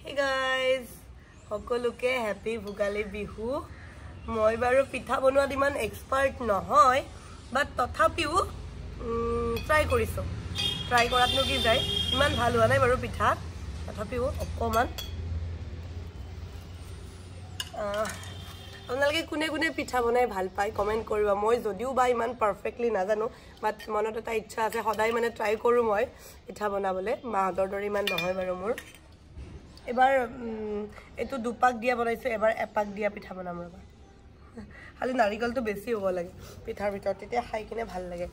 Hey guys, সকলোকে happy Bhogali Bihu. মই বাৰু পিঠা বনোৱাত ইমান এক্সপাৰ্ট নহয়, বাট তথাপিও ট্ৰাই কৰিছো। ট্ৰাই কৰাতনো কি যায়, ইমান ভাল হোৱা নাই বাৰু পিঠা, তথাপিও অকমান। আপোনালোকে কোনে কোনে পিঠা বনাই ভাল পায় কমেন্ট কৰিবা। মই যদিও বা ইমান পাৰফেক্টলি নাজানো, বাট মনত এটা ইচ্ছা আছে, সদায় মানে ট্ৰাই কৰো মই পিঠা বনাবলৈ। মাহঁতৰ দৰে ইমান নহয় বাৰু মোৰ। এবাৰ এইটো দুপাক দিয়া বনাইছো, এবাৰ এপাক দিয়া পিঠা বনাম ৰবা। খালি নাৰিকলটো বেছি হ'ব লাগে পিঠাৰ ভিতৰত, তেতিয়া খাই কিনে ভাল লাগে।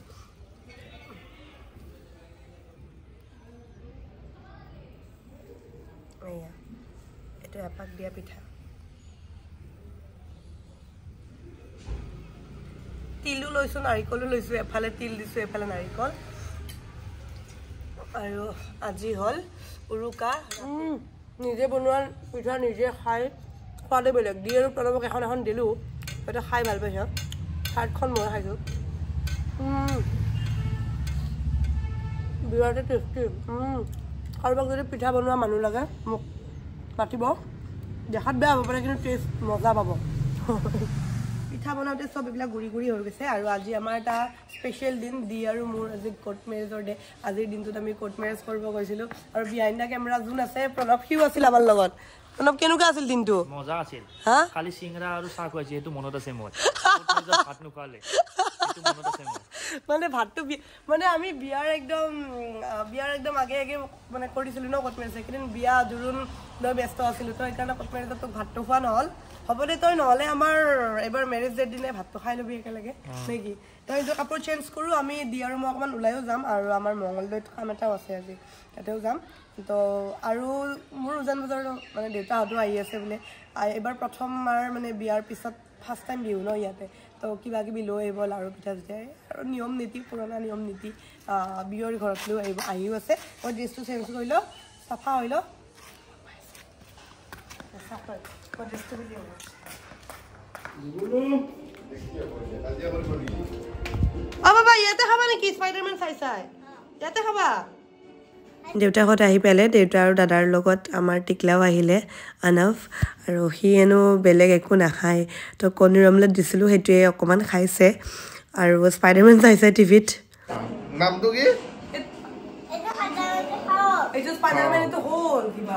এয়া এইটো এপাক দিয়া পিঠা। তিলো লৈছো, নাৰিকলো লৈছো, এফালে তিল দিছো, এফালে নাৰিকল। আৰু আজি হল উৰুকা। নিজে বনোৱা পিঠা নিজে খাই খোৱাটো বেলেগ। দি আৰু প্ৰণৱক এখন এখন দিলোঁ, হয়তো খাই ভাল পাইছ। চাটখন মই খাইছোঁ, বিৰাটেই টেষ্টি। কাৰোবাক যদি পিঠা বনোৱা মানুহ লাগে মোক মাতিব। দেখাত বেয়া হ'ব পাৰে, কিন্তু টেষ্ট মজা পাব। পিঠা বনাওঁতে চব এইবিলাক গুৰি গুৰি হৈ গৈছে। আৰু আজি আমাৰ এটা স্পেচিয়েল দিন, দি আৰু মোৰ আজি কোৰ্ট মেৰেজৰ ডে। আজিৰ দিনটোত আমি কোৰ্ট মেৰেজ কৰিব গৈছিলোঁ। আৰু বিহাইণ্ড দ্য কেমেৰা যোন আছে, প্ৰণৱ, সিও আছিল আমাৰ লগত। প্ৰণৱ, কেনেকুৱা আছিল দিনটো? মজা আছিল। হা, খালি চিংৰা আৰু চাহ খুৱাইছে, সেইটো মনত আছে মোৰ। ভাত নোখোৱালে মানে ভাতটো মানে আমি বিয়াৰ একদম আগে আগে মানে কৰিছিলোঁ ন কোৰ্ট মেৰেজ। সেইকেইদিন বিয়া জোৰোণ লৈ ব্যস্ত আছিলোঁ, তো সেইকাৰণে কোৰ্ট মেৰেজত তোক ভাতটো খোৱা নহ'ল। হ'ব দে, তই নহ'লে আমাৰ এবাৰ মেৰেজ ডেৰ দিনে ভাতটো খাই ল'বি একেলগে নেকি? তই নিজৰ কাপোৰ চেঞ্জ কৰোঁ, আমি দি আৰু মই অকণমান ওলাইও যাম। আৰু আমাৰ মংগলদৈত কাম এটাও আছে আজি, তাতেও যাম। তো আৰু মোৰ উজান বজাৰৰ মানে দেউতাহঁতো আহি আছে বোলে। এইবাৰ প্ৰথমবাৰ মানে বিয়াৰ পিছত ফাৰ্ষ্ট টাইম বিহু ন ইয়াতে, তো কিবা কিবি লৈ আহিব, লাড়ু পিঠা চিঠাই আৰু নিয়ম নীতি, পুৰণা নিয়ম নীতি বিয়ৰ ঘৰত লৈ আহিও আছে। মই ড্ৰেছটো চেঞ্জ কৰি লওঁ, চাফা হৈ লওঁ। বাবা ইয়াতে খাবা নেকি? স্পাইডাৰমেন চাই ইয়াতে খাবা। দেউতাহঁত আহি পালে, দেউতা আৰু দাদাৰ লগত আমাৰ টিকলাও আহিলে, আনফ। আৰু সি হেনো বেলেগ একো নাখায়, তো কণীৰ অমলেট দিছিলোঁ, সেইটোৱে অকণমান খাইছে। আৰু স্পাইডাৰমেন চাইছে টিভিত। নামটো কি? এইটো স্পাইডাৰমেন, এইটো হ'ল কিবা।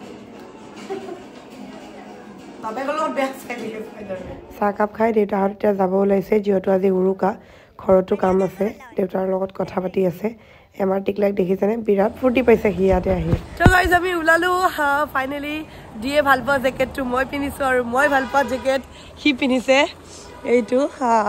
চাহকাপ খাই দেউতাহঁত এতিয়া যাব ওলাইছে, যিহেতু আজি উৰুকা। ঘৰতো কাম আছে, দেউতাৰ লগত কথা পাতি আছে। আমাৰ টিকলাক দেখিছেনে, বিৰাট ফূৰ্তি পাইছে সি ইয়াতে আহি। তো গাইজ আমি ওলালো ফাইনেলি। দিয়ে ভাল পোৱা জেকেটটো মই পিন্ধিছোঁ, আৰু মই ভাল পোৱা জেকেট সি পিন্ধিছে। এইটো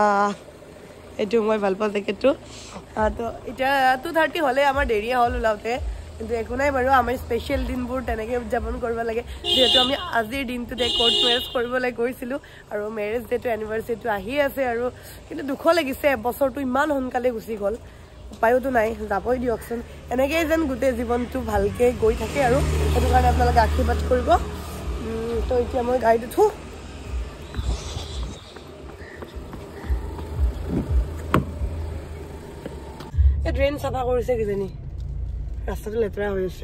মই ভাল পোৱা জেকেটটো। তো এতিয়া 2:30 হ'লে, আমাৰ দেৰিয়ে হ'ল ওলাওঁতে, কিন্তু একো নাই বাৰু। আমাৰ স্পেচিয়েল দিনবোৰ তেনেকৈ উদযাপন কৰিব লাগে, যিহেতু আমি আজিৰ দিনটোতে কোৰ্ট মেৰেজ কৰিবলৈ গৈছিলোঁ। আৰু মেৰেজ ডেটো, এনিভাৰ্চাৰীটো আহি আছে। আৰু কিন্তু দুখ লাগিছে, বছৰটো ইমান সোনকালে গুচি গ'ল। উপায়োতো নাই, যাবই দিয়কচোন। এনেকৈয়ে যেন গোটেই জীৱনটো ভালকৈ গৈ থাকে, আৰু সেইটো কাৰণে আপোনালোকে আশীৰ্বাদ কৰিব। তো এতিয়া মই গাড়ীত উঠোঁ। এই ড্ৰেইন চাফা কৰিছে কিজানি, ৰাস্তাটো লেতেৰা হৈ আছে।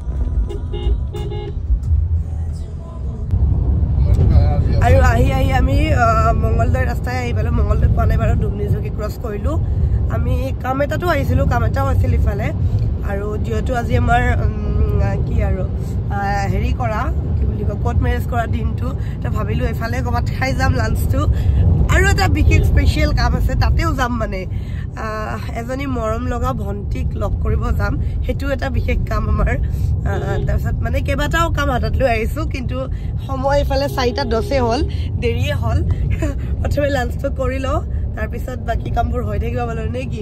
আৰু আহি আমি মংগলদৈ ৰাস্তাই আহি পালোঁ। মংগলদৈ পোৱা নাই বাৰু, দুমনিজুকি ক্ৰছ কৰিলোঁ। আমি কাম এটাতো আহিছিলোঁ, কাম এটাও আছিল ইফালে। আৰু যিহেতু আজি আমাৰ কি আৰু হেৰি কৰা, কি বুলি কয়, কোৰ্ট মেৰেজ কৰা দিনটো, তো ভাবিলোঁ এইফালে ক'ৰবাত খাই যাম লাঞ্চটো। আৰু এটা বিশেষ স্পেচিয়েল কাম আছে, তাতেও যাম। মানে এজনী মৰম লগা ভণ্টিক লগ কৰিব যাম, সেইটো এটা বিশেষ কাম আমাৰ। তাৰপিছত মানে কেইবাটাও কাম হাতত লৈ আহিছোঁ, কিন্তু সময় এইফালে 4:10 হ'ল, দেৰিয়ে হ'ল। প্ৰথমে লাঞ্চটো কৰি লওঁ, তাৰপিছত বাকী কামবোৰ হৈ থাকিব পালোঁ নে কি?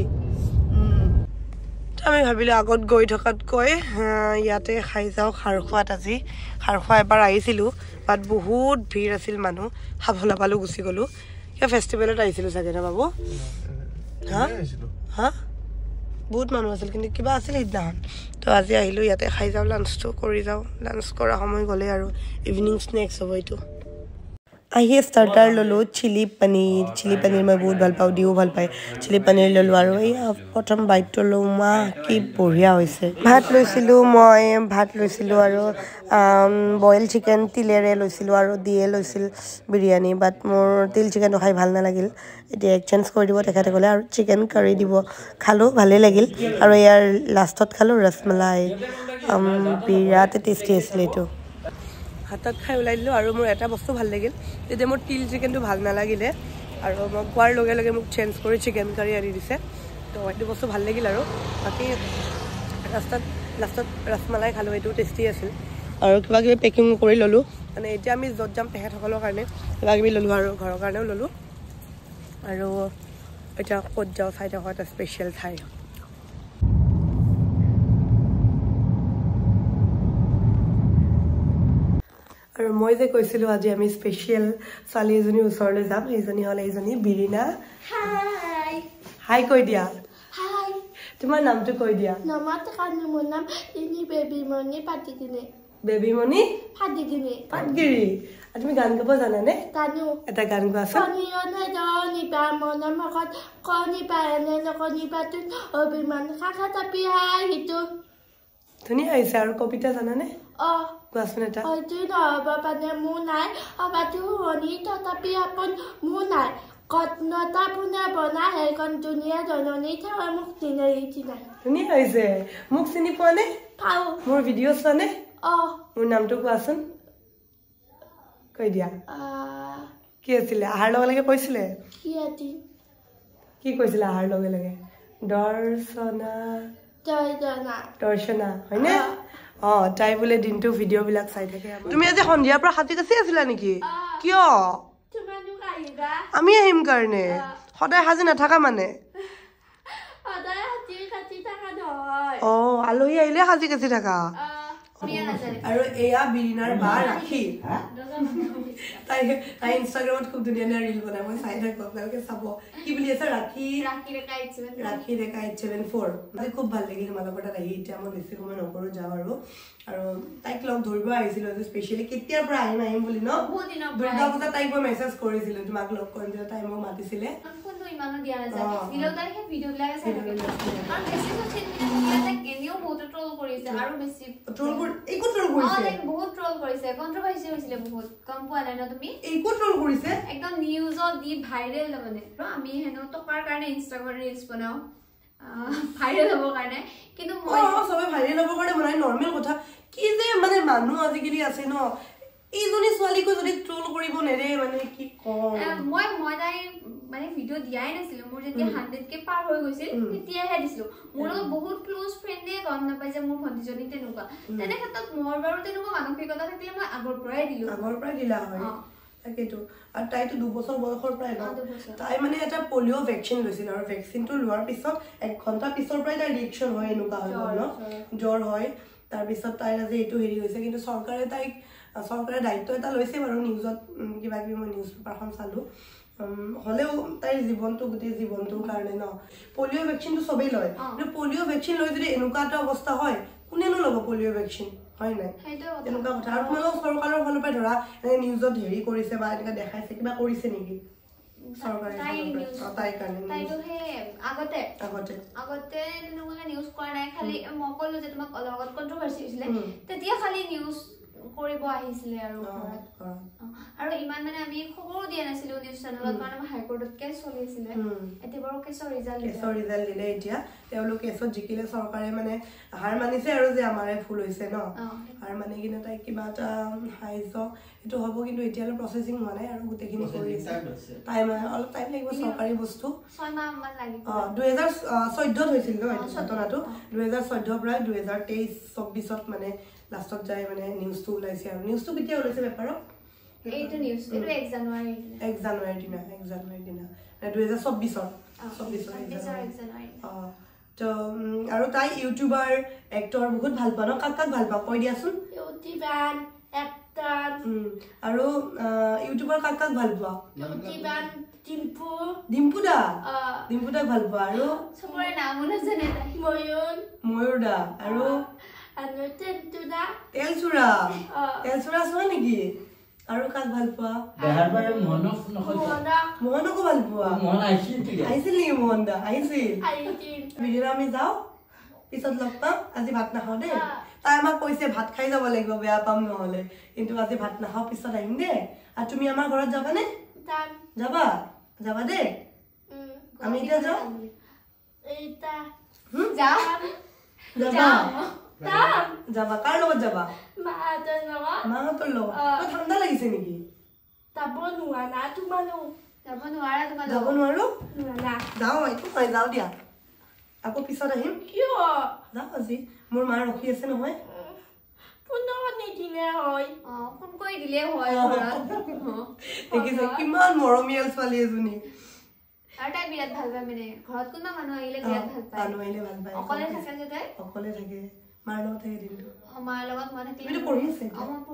আমি ভাবিলোঁ আগত গৈ থকাতকৈ ইয়াতে খাই যাওঁ খাৰখোৱাত। আজি খাৰখোৱা এবাৰ আহিছিলোঁ, বাট বহুত ভিৰ আছিল, মানুহ খাব নাপালোঁ, গুচি গ'লোঁ। কিবা ফেষ্টিভেলত আহিছিলোঁ চাগে ন বাবু? হা বহুত মানুহ আছিল, কিন্তু কিবা আছিল সিদিনাখন। তো আজি আহিলোঁ, ইয়াতে খাই যাওঁ, লাঞ্চটো কৰি যাওঁ। লাঞ্চ কৰা সময় গ'লে আৰু ইভিনিং স্নেক্স হ'ব এইটো। আহি ষ্টাৰ্টাৰ ল'লোঁ চিলি পনীৰ মই বহুত ভাল পাওঁ দিও ভাল পায় চিলি পনীৰ ল'লোঁ আৰু এই প্ৰথম বাইটটো ল'লোঁ কি বঢ়িয়া হৈছে ভাত লৈছিলোঁ আৰু বইল চিকেন তিলেৰে লৈছিলোঁ আৰু দিয়ে লৈছিল বিৰিয়ানী বাট মোৰ তিল চিকেনটো খাই ভাল নালাগিল এতিয়া এক্সচেঞ্জ কৰি দিব তেখেতে ক'লে আৰু চিকেন কাৰী দিব খালোঁ ভালেই লাগিল আৰু ইয়াৰ লাষ্টত খালোঁ ৰসমলাই বিৰাট টেষ্টি আছিলে এইটো হাতত খাই ওলাই দিলোঁ আৰু মোৰ এটা বস্তু ভাল লাগিল তেতিয়া মোৰ তিল চিকেনটো ভাল নালাগিলে আৰু মই কোৱাৰ লগে লগে মোক চেঞ্জ কৰি চিকেন কাৰী আনি দিছে তো এইটো বস্তু ভাল লাগিল আৰু বাকী লাষ্টত ৰসমলাই খালোঁ এইটো টেষ্টি আছিল আৰু কিবা কিবি পেকিং কৰি ল'লোঁ মানে এতিয়া আমি য'ত যাম তেখেতসকলৰ কাৰণে কিবা কিবি ল'লোঁ আৰু ঘৰৰ কাৰণেও ল'লোঁ আৰু এতিয়া ক'ত যাওঁ চাই থাকোঁ এটা স্পেচিয়েল ঠাই আৰু মই যে কৈছিলোঁ আজি আমি স্পেচিয়েল ছোৱালী এজনীৰ ওচৰলৈ যাম এইজনী হ'ল এইজনী বিৰিনা হাই কৈ দিয়া তোমাৰ নামটো কৈ দিয়া মোৰ নাম বেবীমণি বেবীমণি পাটগিৰি তুমি গান গাব জানানে এটা গান গোৱাচোন ধুনীয়া হৈছে আৰু কবিতা জানানে কোৱাচোন এটা নহ'ব মানে মোৰ নাই অবাটো শুনি তথাপি আপোন মোৰ নাই কত্নতা পোনে বনা সেইখন ধুনীয়া জননী থাকা মোক চিনাই ধুনীয়া হৈছে মোক চিনি পোৱা নে পাওঁ মোৰ ভিডিঅ' চোৱা নে মোৰ নামটো কোৱাচোন কৈ দিয়া কি আছিলে আহাৰ লগে লগে কৈছিলে কি কৈছিলে আহাৰ লগে লগে দৰ্শনা হয়নে তাই বোলে দিনটো ভিডিঅ'বিলাক চাই থাকে তুমি আজি সন্ধিয়াৰ পৰা হাতী কাচি আছিলা নেকি কিয় আমি আহিম কাৰণে সদায় সাজি নাথাকা মানে আলহী আহিলে সাজি কাচি থাকা আৰু এয়া বিৰিনাৰ বা ৰাখি তাই ইনষ্টাগ্ৰামত খুব ধুনীয়া ধুনীয়া ৰিল বনাই মই চাই থাকো আপোনালোকে চাব কি বুলি আছে ৰাখি ৰেখা 874 আজি খুব ভাল লাগিল তোমালোকৰ তাত আহি এতিয়া মই বেছি সময় নকৰোঁ যাওঁ আৰু তাইক লগ ধৰিব আহিছিলোঁ আজি স্পেচিয়েলি কেতিয়াৰ পৰা আহিম বুলি ন দুৰ্গা পূজা তাইক মই মেছেজ কৰিছিলোঁ তোমাক লগ কৰিম তেতিয়া তাই মোক মাতিছিলে মানুহ আজিকালি আছে ন এইজনী ছোৱালীকো যদি ট্ৰল কৰিব নেৰে মানে কি কম মই তাই মানে ভিডিঅ' দিয়াই নাছিলো মোৰ যেতিয়া 100K পাৰ হৈ গৈছিল তেতিয়াহে দিছিলো মোৰ বহুত ক্লোজ ফ্ৰেণ্ডে গম নাপাই যে মোৰ ভণ্টিজনী তেনেকুৱা তেনে ক্ষেত্ৰত মোৰ বাৰু তেনেকুৱা মানসিকতা থাকিলে মই আগৰ পৰাই দিলা হয় তাকেতো আৰু তাইতো 2 বছৰ বয়সৰ পৰাই তাই মানে এটা পলিঅ' ভেকচিন লৈছিল আৰু ভেকচিনটো লোৱাৰ পিছত 1 ঘণ্টা পিছৰ পৰাই তাইৰ ৰিয়েকশ্যন হয় এনেকুৱা হৈ গ'ল ন জ্বৰ হয় তাৰপিছত তাইৰ আজি এইটো হেৰি হৈছে কিন্তু চৰকাৰে দায়িত্ব এটা লৈছে বাৰু নিউজত কিবা কিবি মই নিউজ পেপাৰখন চালোঁ হ'লেও তাইৰ গোটেই জীৱনটোৰ কাৰণে ন পলিঅ' ভেকচিনটো চবেই লয় কিন্তু পলিঅ' ভেকচিন লৈ যদি এনেকুৱা এটা অৱস্থা হয় কোনেনো ল'ব পলিঅ' ভেকচিন হয় নাই তেনেকুৱা কথা আৰু তোমালোক চৰকাৰৰ ফালৰ পৰা ধৰা এনেকৈ নিউজত হেৰি কৰিছে বা এনেকৈ দেখাইছে কিবা কৰিছে নেকি চৰকাৰে তাইৰ কাৰণে আগতে তেনেকুৱাকে নিউজ কৰা নাই খালি মই ক'লো যে তোমাক অলপ আগত কণ্ট্ৰভাৰ্চি হৈছিলে তেতিয়া খালি নিউজ কৰিব আহিছিলে আৰু ইমান মানে আমি খবৰো দিয়া নাছিলো নিউজ চেনেলত কাৰণ আমাৰ হাইকোৰ্টত কেছ চলি আছিলে এতিয়া বাৰু কেছৰ ৰিজাল্ট দিলে এতিয়া তেওঁলোক কেছত জিকিলে চৰকাৰে মানে হাৰ মানিছে আৰু যে আমাৰে ভুল হৈছে ন হাৰ মানি কিনে তাই কিবা এটা সাহায্য এইটো হ'ব কিন্তু এতিয়ালৈ প্ৰচেচিং হোৱা নাই আৰু গোটেইখিনি কৰি আছে অলপ টাইম লাগিব চৰকাৰী বস্তু 6 মাহ মান লাগিব 2014 হৈছিল ন এইটো ঘটনাটো 2014 পৰা 2023-24 মানে লাষ্টত যাই মানে নিউজটো ওলাইছে আৰু নিউজটো কেতিয়া ওলাইছে পেপাৰত এইটো নিউজ এইটো 1 জানুৱাৰীৰ দিনা 2024 তো আৰু তাই ইউটিউবাৰ এক্টৰ বহুত ভাল পায় ন কাক ভাল পাওঁ কৈ দিয়াচোন ইউটিউবাৰ এক্টৰ আৰু ইউটিউবাৰ কাক ভাল পোৱা ইউটিউবাৰ ডিম্পু দা ভাল পোৱা আৰু সবৰে নামো নাজানে ময়ূৰ দা আৰু তেলচুৰা চোৱা নেকি আৰু কাক ভাল পোৱা বেহাৰ বাৰে মনক নকয় মোহনকো ভাল পোৱা মন আহিছিল কি আহিছিল নেকি মোহন দা আহিছিল আহিছিল ভিডিঅ'ত আমি যাওঁ পিছত লগ পাম আজি ভাত নাখাওঁ দেই তাই আমাক কৈছে ভাত খাই যাব লাগিব বেয়া পাম নহ'লে কিন্তু আজি ভাত নাখাওঁ পিছত আহিম দেই আৰু তুমি আমাৰ ঘৰত যাবানে যাবা যাবা দেই আমি এতিয়া যাওঁ যাবা যাবা কাৰ লগত যাবা মাহঁতৰ লগত ঠাণ্ডা লাগিছে নেকি যাব নোৱাৰো যাওঁ এইটো মই যাওঁ দিয়া আকৌ পিছত আহিম যাওঁ আজি মোৰ মা ৰখি আছে নহয় দেখিছে কিমান মৰমীয়াল ছোৱালী এজনী আৰু তাই বিৰাট ভাল পায় মানে ঘৰত কোনোবা মানুহ আহিলে বিৰাট ভাল পায় অকলে থাকে যে তাই অকলে থাকে মাৰ লগত থাকে দিনটো মাৰ লগত মই থাকিলে তুমি পঢ়ি আছে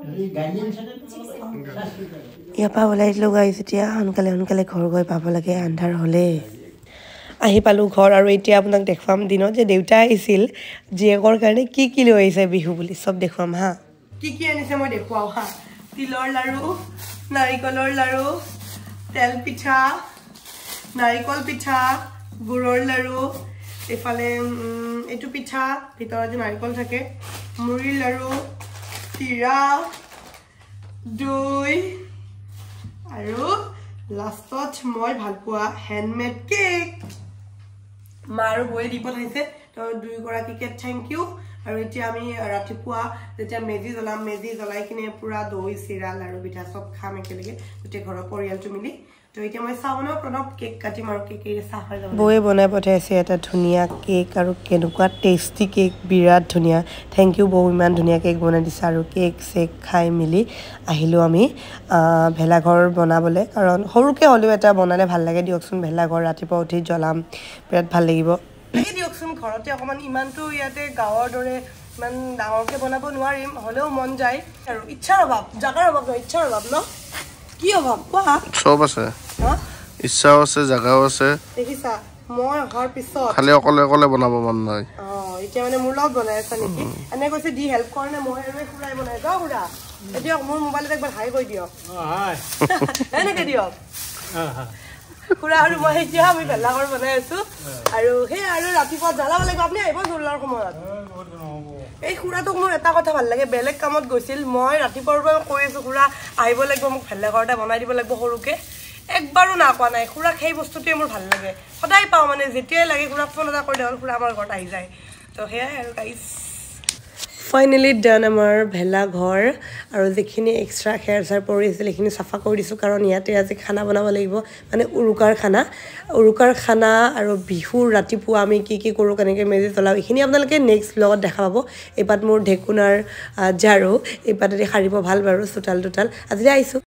ইয়াৰ পৰা ওলাই দিলোঁ গাইজ এতিয়া সোনকালে ঘৰ গৈ পাব লাগে আন্ধাৰ হ'লে আহি পালোঁ ঘৰ আৰু এতিয়া আপোনাক দেখুৱাম দিনত যে দেউতা আহিছিল জীয়েকৰ কাৰণে কি লৈ আহিছে বিহু বুলি চব দেখুৱাম হা কি আনিছে মই দেখুৱাওঁ হা তিলৰ লাড়ু নাৰিকলৰ লাড়ু তেল পিঠা নাৰিকল পিঠা গুড়ৰ লাড়ু এফালে এইটো পিঠা ভিতৰত যে নাৰিকল থাকে মুড়িৰ লাড়ু চিৰা দৈ আৰু লাষ্টত মই ভাল পোৱা হেণ্ডমেড কেক মা আৰু বৌয়ে দি পঠাইছে তো দুয়োগৰাকীকে থেংক ইউ আৰু এতিয়া আমি ৰাতিপুৱা যেতিয়া মেজি জ্বলাই কিনে পুৰা দৈ চিৰা লাড়ু পিঠা চব খাম একেলগে গোটেই ঘৰৰ পৰিয়ালটো মিলি তো এতিয়া মই চাহ বনাওঁ প্ৰণৱ কেক কাটিম আৰু কেকেৰে চাহ খাই যাম বৌয়ে বনাই পঠাইছে এটা ধুনীয়া কেক আৰু কেনেকুৱা টেষ্টি কেক বিৰাট ধুনীয়া থেংক ইউ বৌ ইমান ধুনীয়া কেক বনাই দিছে আৰু কেক চেক খাই মেলি আহিলোঁ আমি ভেলাঘৰ বনাবলৈ কাৰণ সৰুকৈ হ'লেও এটা বনালে ভাল লাগে দিয়কচোন ভেলাঘৰ ৰাতিপুৱা উঠি জ্বলাম বিৰাট ভাল লাগিব দিয়কচোন ঘৰতে অকণমান ইমানটো ইয়াতে গাঁৱৰ দৰে ইমান ডাঙৰকৈ বনাব নোৱাৰিম হ'লেও মন যায় আৰু ইচ্ছাৰ অভাৱ জাগাৰ অভাৱ নহয় ইচ্ছাৰ অভাৱ ন কি অভাৱ কোৱা সব আছে ইচ্ছাও আছে জাগাও আছে দেখিছা মই অহাৰ পিছত খালি অকলে বনাব মন নাই এতিয়া মানে মোৰ লগত বনাই আছা নেকি এনে কৈছে দি হেল্প কৰ নে মই আৰু খুৰাই বনাই যাওঁ খুৰা এতিয়া মোৰ মোবাইলত একবাৰ হাই কৈ দিয়ক এনেকৈ দিয়ক খুৰা আৰু মই এতিয়া আমি ভেলাঘৰ বনাই আছো আৰু সেই আৰু ৰাতিপুৱা জ্বলাব লাগিব আপুনি আহিব জোৰোলাৰ সময়ত এই খুৰাটোক মোৰ এটা কথা ভাল লাগে বেলেগ কামত গৈছিল মই ৰাতিপুৱাৰ পৰা কৈ আছো খুৰা আহিব লাগিব মোক ভেলাঘৰ এটা বনাই দিব লাগিব সৰুকৈ একবাৰো না কোৱা নাই খুৰাক সেই বস্তুটোৱে মোৰ ভাল লাগে সদায় পাওঁ মানে যেতিয়াই লাগে খুৰাক ফোন এটা কৰি দিওঁ খুৰা আমাৰ ঘৰত আহি যায় তো সেয়াই আৰু গাইজ ফাইনেলি ডান আমাৰ ভেলাঘৰ আৰু যিখিনি এক্সট্ৰা খেৰ চেৰ পৰি আছিল সেইখিনি চাফা কৰি দিছোঁ কাৰণ ইয়াতে আজি খানা বনাব লাগিব মানে উৰুকাৰ খানা আৰু বিহুৰ ৰাতিপুৱা আমি কি কৰোঁ কেনেকৈ মেজি জ্বলাওঁ এইখিনি আপোনালোকে নেক্সট ব্লগত দেখা পাব এইপাত মোৰ ঢেকুনাৰ ঝাৰু এইপাতেদি সাৰিব ভাল বাৰু চোতাল আজিলৈ আহিছোঁ